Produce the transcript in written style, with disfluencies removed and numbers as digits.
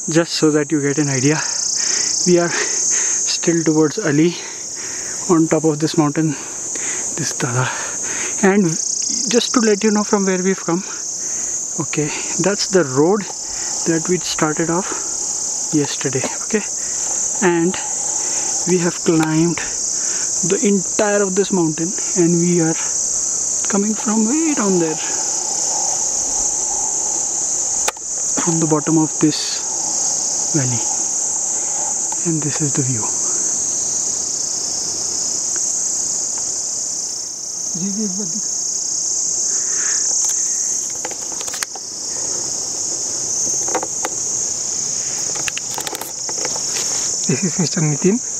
just so that you get an idea. We are still towards Ali, on top of this mountain, this Dada. And just to let you know from where we've come, okay, that's the road that we started off yesterday, okay, and we have climbed the entire of this mountain, and we are coming from way down there, from the bottom of this valley, and this is the view. This is Mr. Nitin.